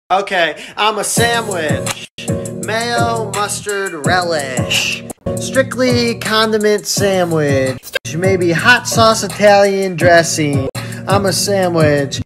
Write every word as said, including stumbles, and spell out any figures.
Okay, I'm a sandwich. Mayo, mustard, relish. Strictly condiment sandwich. Maybe hot sauce Italian dressing. I'm a sandwich.